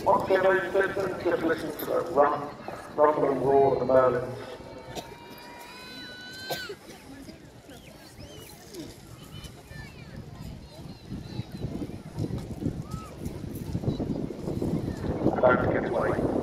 Once again, ladies and gentlemen, just listen to the rumble and roar of the Merlins. Don't forget to wait.